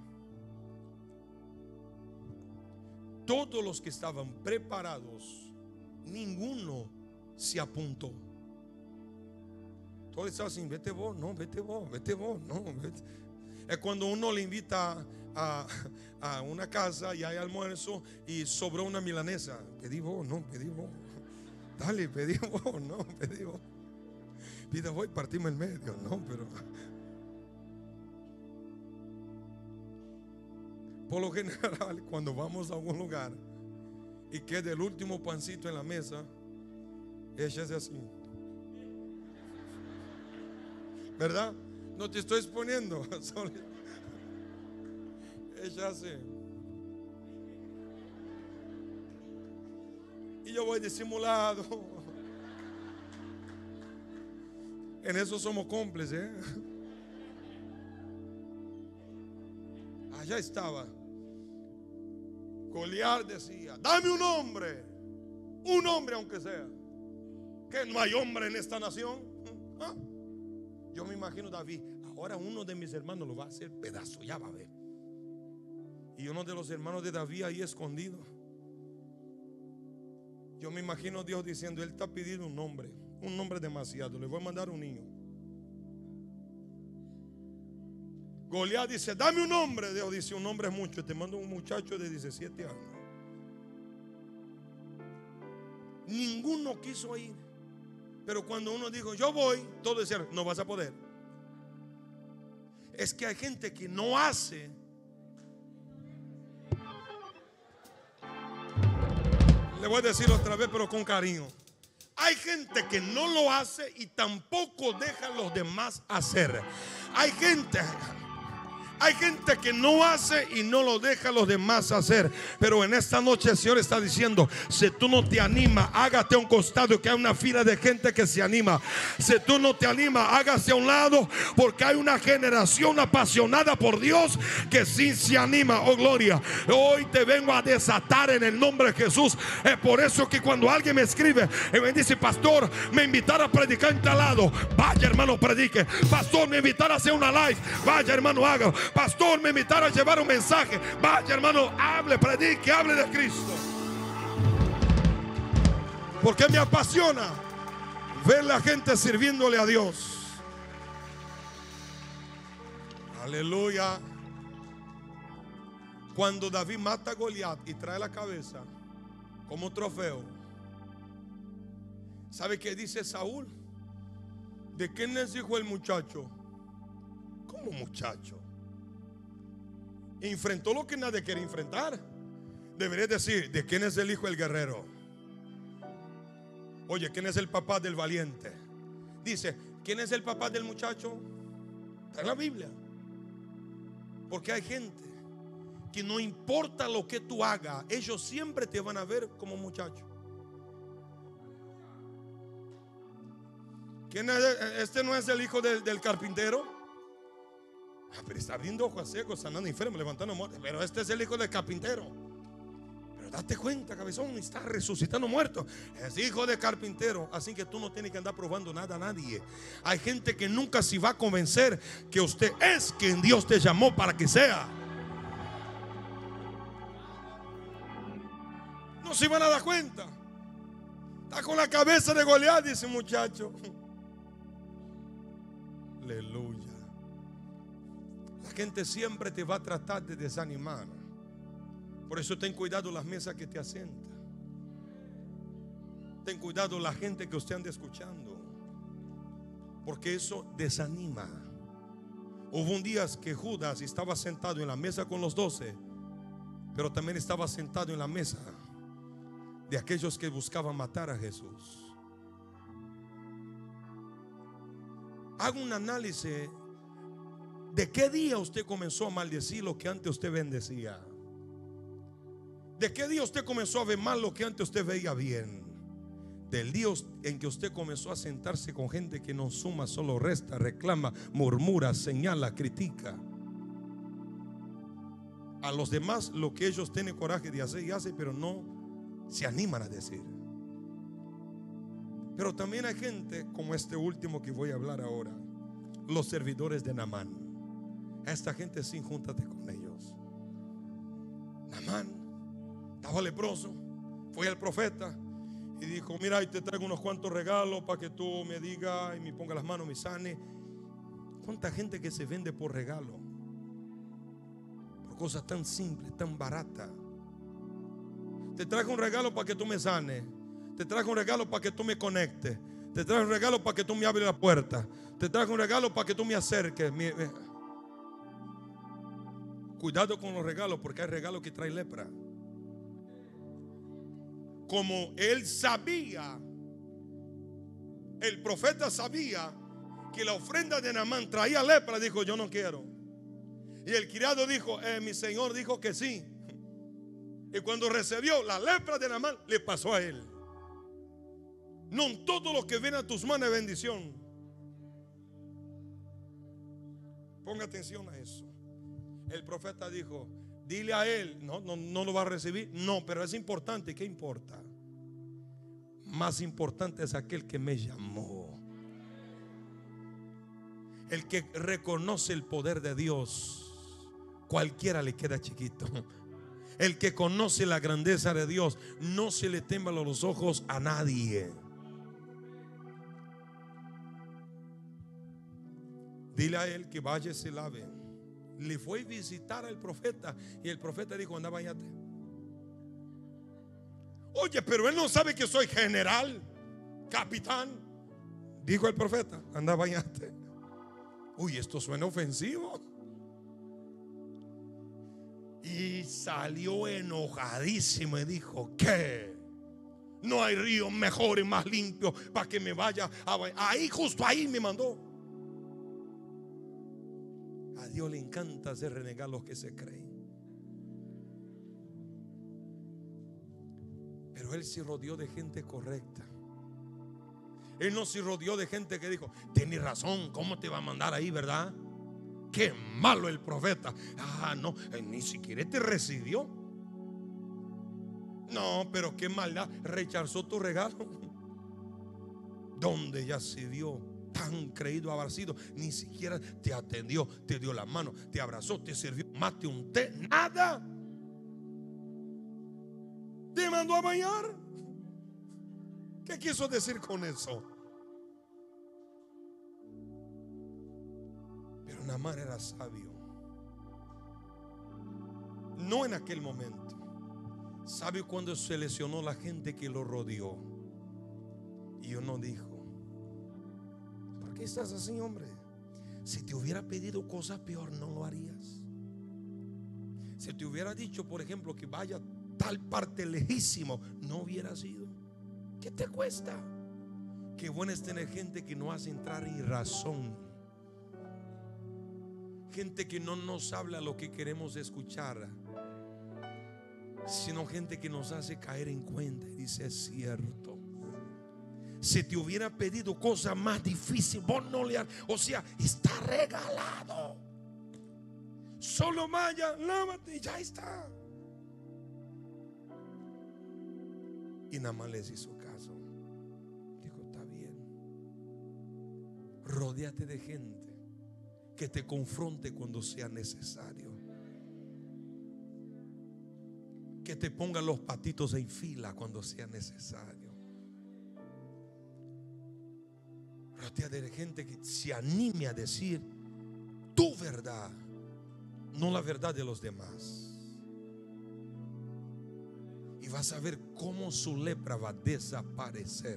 todos los que estaban preparados, ninguno se apuntó. Todos estaban así, vete vos, no, vete vos, vete vos, no, vete. Es cuando uno le invita a, a una casa y hay almuerzo y sobró una milanesa. Pedí vos, no, pedí vos. Dale, pedí vos, no, pedí vos. Pida vos y partimos en medio, no, pero... Por lo general, cuando vamos a algún lugar y queda el último pancito en la mesa, échase así. ¿Verdad? No te estoy exponiendo. ella hace. Y yo voy disimulado. En eso somos cómplices, ¿eh? Allá estaba. Goliat decía: dame un hombre, un hombre aunque sea. Que no hay hombre en esta nación. ¿Ah? Yo me imagino David: ahora uno de mis hermanos lo va a hacer pedazo, ya va a ver. Y uno de los hermanos de David ahí escondido. Yo me imagino Dios diciendo: él está pidiendo un nombre, un nombre demasiado, le voy a mandar un niño. Goliat dice: dame un nombre. Dios dice: un nombre es mucho, te mando un muchacho de diecisiete años. Ninguno quiso ir. Pero cuando uno dijo: yo voy, todos decían: no vas a poder. Es que hay gente que no hace. Le voy a decir otra vez, pero con cariño. Hay gente que no lo hace y tampoco deja a los demás hacer. Hay gente... Hay gente que no hace y no lo deja a los demás hacer. Pero en esta noche el Señor está diciendo: si tú no te animas, hágate a un costado, que hay una fila de gente que se anima. Si tú no te animas, hágase a un lado, porque hay una generación apasionada por Dios que sí se anima. Oh, gloria. Hoy te vengo a desatar en el nombre de Jesús. Es por eso que cuando alguien me escribe y me dice: pastor, me invitaron a predicar en tal lado, vaya hermano, predique. Pastor, me invitaron a hacer una live, vaya hermano, haga. Pastor, me invitaron a llevar un mensaje, vaya hermano, hable, predique, hable de Cristo. Porque me apasiona ver la gente sirviéndole a Dios. Aleluya. Cuando David mata a Goliat y trae la cabeza como trofeo, ¿sabe qué dice Saúl? ¿De quién es hijo el muchacho? ¿Cómo muchacho? Enfrentó lo que nadie quiere enfrentar. Debería decir: ¿de quién es el hijo del guerrero? Oye, ¿quién es el papá del valiente? Dice: ¿quién es el papá del muchacho? Está en la Biblia. Porque hay gente que no importa lo que tú hagas, ellos siempre te van a ver como muchacho. ¿Quién es? Este no es el hijo del, del carpintero. Ah, pero está abriendo ojos secos, sanando enfermos, levantando muertos. Pero este es el hijo del carpintero. Pero date cuenta, cabezón, está resucitando muertos. Es hijo de carpintero. Así que tú no tienes que andar probando nada a nadie. Hay gente que nunca se va a convencer que usted es quien Dios te llamó para que sea. No se van a dar cuenta. Está con la cabeza de Goliat, dice muchacho. Aleluya. La gente siempre te va a tratar de desanimar. Por eso ten cuidado las mesas que te asientan. Ten cuidado la gente que usted anda escuchando, porque eso desanima. Hubo un día que Judas estaba sentado en la mesa con los doce, pero también estaba sentado en la mesa de aquellos que buscaban matar a Jesús. Haga un análisis. ¿De qué día usted comenzó a maldecir lo que antes usted bendecía? ¿De qué día usted comenzó a ver mal lo que antes usted veía bien? Del día en que usted comenzó a sentarse con gente que no suma, solo resta, reclama, murmura, señala, critica a los demás lo que ellos tienen coraje de hacer y hacen, pero no se animan a decir. Pero también hay gente como este último que voy a hablar ahora, los servidores de Naamán. A esta gente sí, júntate con ellos. Naamán estaba leproso, fue al profeta y dijo: mira, y te traigo unos cuantos regalos para que tú me digas y me ponga las manos, me sane. ¿Cuánta gente que se vende por regalo? Por cosas tan simples, tan baratas. Te traigo un regalo para que tú me sanes. Te traigo un regalo para que tú me conectes. Te traigo un regalo para que tú me abres la puerta. Te traigo un regalo para que tú me acerques. Me, me... Cuidado con los regalos, porque hay regalos que traen lepra. Como él sabía, el profeta sabía que la ofrenda de Naamán traía lepra, dijo: yo no quiero. Y el criado dijo, eh, mi señor dijo que sí. Y cuando recibió la lepra de Naamán, le pasó a él. No todo lo que viene a tus manos es bendición. Ponga atención a eso. El profeta dijo, dile a él, no, no, no lo va a recibir. No, pero es importante. ¿Qué importa? Más importante es aquel que me llamó. El que reconoce el poder de Dios, cualquiera le queda chiquito. El que conoce la grandeza de Dios, no se le temblan los ojos a nadie. Dile a él que vaya y se lave. Le fue a visitar al profeta y el profeta dijo, anda, váyate. Oye, pero él no sabe que soy general, capitán. Dijo el profeta, anda, váyate. Uy, esto suena ofensivo. Y salió enojadísimo y dijo, ¿qué? No hay río mejor y más limpio para que me vaya a bañar. Ahí, justo ahí me mandó. A Dios le encanta hacer renegar los que se creen. Pero él se rodeó de gente correcta. Él no se rodeó de gente que dijo, tienes razón, ¿cómo te va a mandar ahí, verdad? Qué malo el profeta. Ah, no, ni siquiera te recibió. No, pero qué maldad, rechazó tu regalo. Donde ya se vio tan creído haber sido, ni siquiera te atendió, te dio la mano, te abrazó, te sirvió, más te un té, nada. Te mandó a bañar. ¿Qué quiso decir con eso? Pero Naamán era sabio. No en aquel momento. Sabio cuando seleccionó la gente que lo rodeó. Y uno dijo, ¿por qué estás así, hombre? Si te hubiera pedido cosas peor, no lo harías. Si te hubiera dicho, por ejemplo, que vaya a tal parte lejísimo, no hubiera sido. ¿Qué te cuesta? Qué bueno es tener gente que nos hace entrar en razón. Gente que no nos habla lo que queremos escuchar, sino gente que nos hace caer en cuenta y dice, es cierto. Si te hubiera pedido cosas más difíciles, vos no le has, o sea, está regalado. Solo vaya, lávate y ya está. Y Naamán les hizo caso. Dijo, está bien. Rodéate de gente que te confronte cuando sea necesario. Que te ponga los patitos en fila cuando sea necesario. Rodéate de gente que se anime a decir tu verdad, no la verdad de los demás. Y vas a ver cómo su lepra va a desaparecer.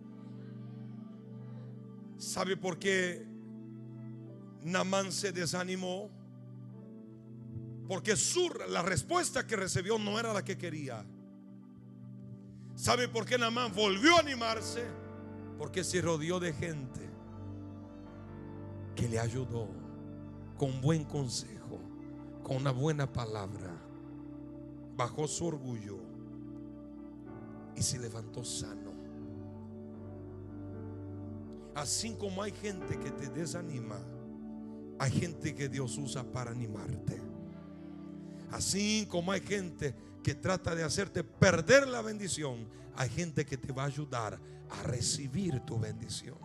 ¿Sabe por qué Naamán se desanimó? Porque su, la respuesta que recibió no era la que quería. ¿Sabe por qué Naamán volvió a animarse? Porque se rodeó de gente que le ayudó con buen consejo, con una buena palabra. Bajó su orgullo y se levantó sano. Así como hay gente que te desanima, hay gente que Dios usa para animarte. Así como hay gente que trata de hacerte perder la bendición, hay gente que te va a ayudar a recibir tu bendición.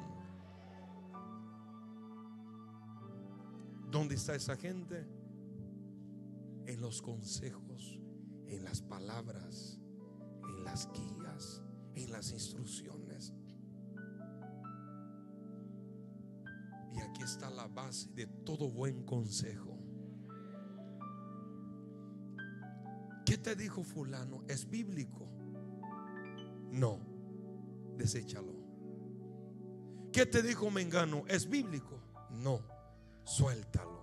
¿Dónde está esa gente? En los consejos, en las palabras, en las guías, en las instrucciones. Y aquí está la base de todo buen consejo. ¿Qué te dijo fulano? ¿Es bíblico? No, deséchalo. ¿Qué te dijo mengano? ¿Es bíblico? No, suéltalo.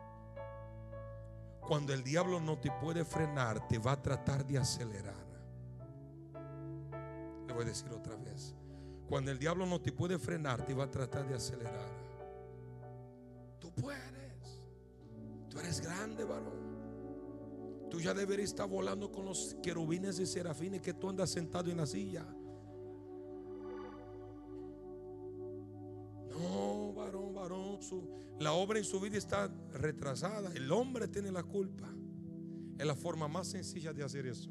Cuando el diablo no te puede frenar, te va a tratar de acelerar. Le voy a decir otra vez. Cuando el diablo no te puede frenar, te va a tratar de acelerar. Tú puedes. Tú eres grande, varón. Tú ya deberías estar volando con los querubines y serafines, que tú andas sentado en la silla. No, varón, varón, su, la obra en su vida está retrasada. El hombre tiene la culpa. Es la forma más sencilla de hacer eso.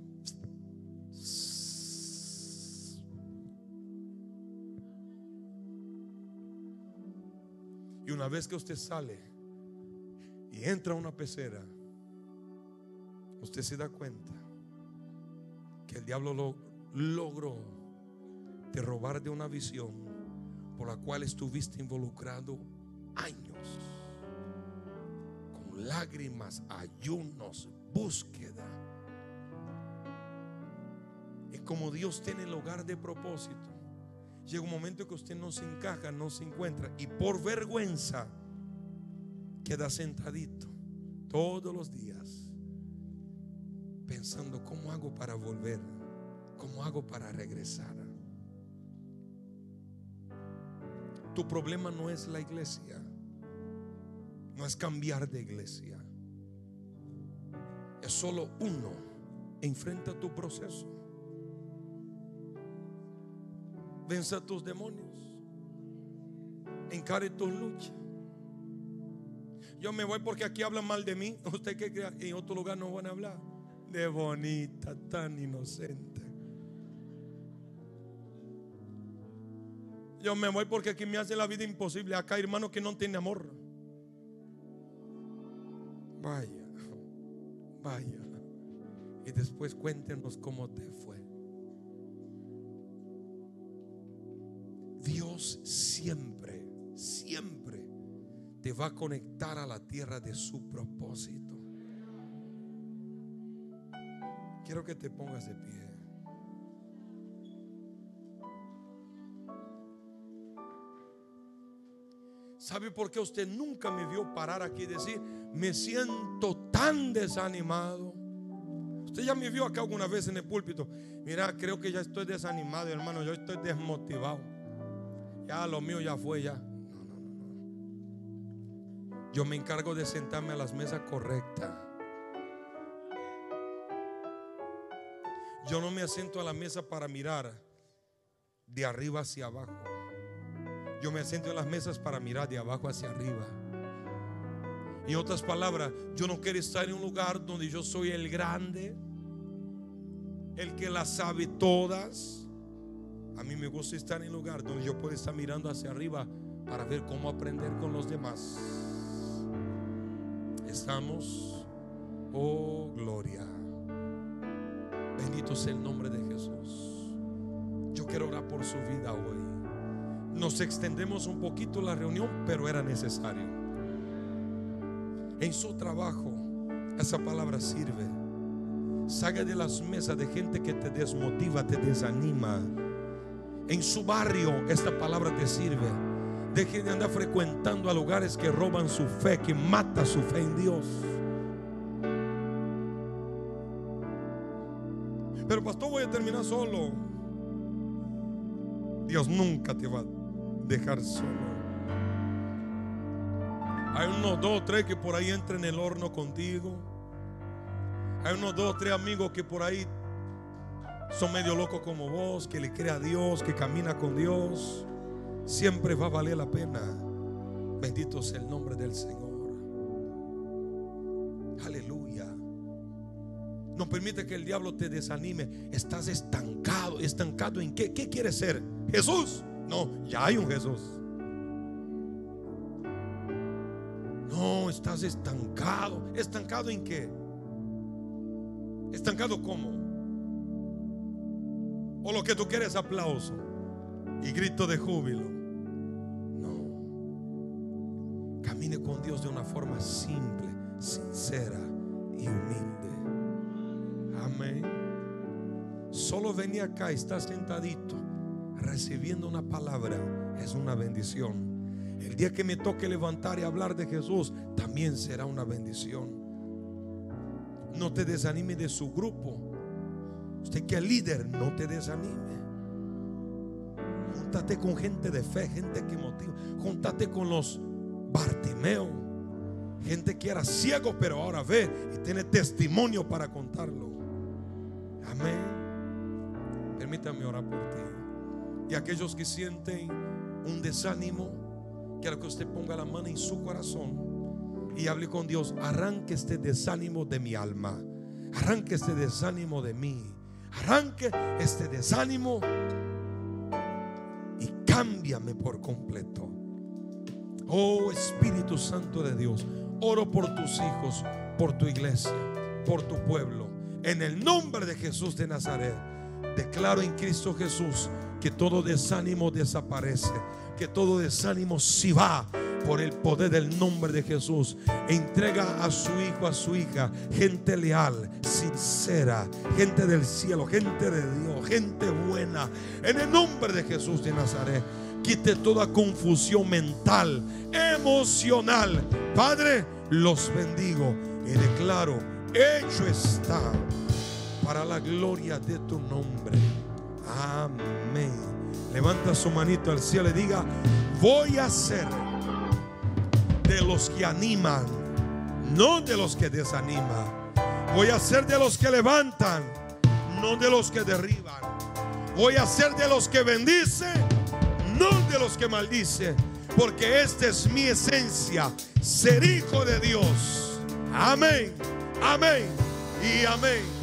Y una vez que usted sale y entra a una pecera, usted se da cuenta que el diablo lo logró de robar de una visión por la cual estuviste involucrado años, con lágrimas, ayunos, búsqueda. Y como Dios tiene el hogar de propósito, llega un momento que usted no se encaja, no se encuentra, y por vergüenza queda sentadito todos los días pensando: ¿cómo hago para volver? ¿Cómo hago para regresar? Tu problema no es la iglesia, no es cambiar de iglesia, es solo uno. Enfrenta tu proceso, venza tus demonios, encare tus luchas. Yo me voy porque aquí hablan mal de mí. ¿Usted qué cree? En otro lugar no van a hablar de bonita, tan inocente. Yo me voy porque aquí me hace la vida imposible. Acá hay hermanos que no tienen amor. Vaya, vaya. Y después cuéntenos cómo te fue. Dios siempre, siempre te va a conectar a la tierra de su propósito. Quiero que te pongas de pie. ¿Sabe por qué usted nunca me vio parar aquí y decir: me siento tan desanimado? Usted ya me vio acá alguna vez en el púlpito: mira, creo que ya estoy desanimado, hermano, yo estoy desmotivado. Ya lo mío ya fue ya. No, no, no, no. Yo me encargo de sentarme a las mesas correctas. Yo no me asiento a la mesa para mirar de arriba hacia abajo. Yo me asiento en las mesas para mirar de abajo hacia arriba. En otras palabras, yo no quiero estar en un lugar donde yo soy el grande, el que las sabe todas. A mí me gusta estar en un lugar donde yo puedo estar mirando hacia arriba para ver cómo aprender con los demás. Estamos, oh gloria. Bendito sea el nombre de Jesús. Yo quiero orar por su vida hoy. Nos extendemos un poquito la reunión, pero era necesario. En su trabajo, esa palabra sirve. Salga de las mesas de gente que te desmotiva, te desanima. En su barrio, esta palabra te sirve. Deje de andar frecuentando a lugares que roban su fe, que mata su fe en Dios. Pero pastor, voy a terminar solo. Dios nunca te va a dejar solo. Hay unos dos o tres que por ahí entran en el horno contigo. Hay unos dos o tres amigos que por ahí son medio locos como vos, que le cree a Dios, que camina con Dios. Siempre va a valer la pena. Bendito sea el nombre del Señor. Aleluya. No permite que el diablo te desanime. Estás estancado. ¿Estancado en qué? ¿Qué quieres ser? ¿Jesús? No, ya hay un Jesús. No, estás estancado. ¿Estancado en qué? ¿Estancado cómo? O lo que tú quieres, aplauso y grito de júbilo. No. Camine con Dios de una forma simple, sincera y humilde. Amén. Solo venir acá, está sentadito recibiendo una palabra, es una bendición. El día que me toque levantar y hablar de Jesús, también será una bendición. No te desanime de su grupo. Usted que es líder, no te desanime. Júntate con gente de fe, gente que motiva. Júntate con los Bartimeo, Gente que era ciego pero ahora ve y tiene testimonio para contarlo. Amén. Permítame orar por ti. Y aquellos que sienten un desánimo, quiero que usted ponga la mano en su corazón y hable con Dios. Arranque este desánimo de mi alma. Arranque este desánimo de mí. Arranque este desánimo y cámbiame por completo. Oh Espíritu Santo de Dios, oro por tus hijos, por tu iglesia, por tu pueblo. En el nombre de Jesús de Nazaret, declaro en Cristo Jesús que todo desánimo desaparece, que todo desánimo se va por el poder del nombre de Jesús. Entrega a su hijo, a su hija, gente leal, sincera, gente del cielo, gente de Dios, gente buena. En el nombre de Jesús de Nazaret, quite toda confusión mental, emocional. Padre, los bendigo y declaro: hecho está, para la gloria de tu nombre. Amén. Levanta su manito al cielo y diga: voy a ser de los que animan, no de los que desaniman. Voy a ser de los que levantan, no de los que derriban. Voy a ser de los que bendice, no de los que maldice. Porque esta es mi esencia, ser hijo de Dios. Amén, amén y amén.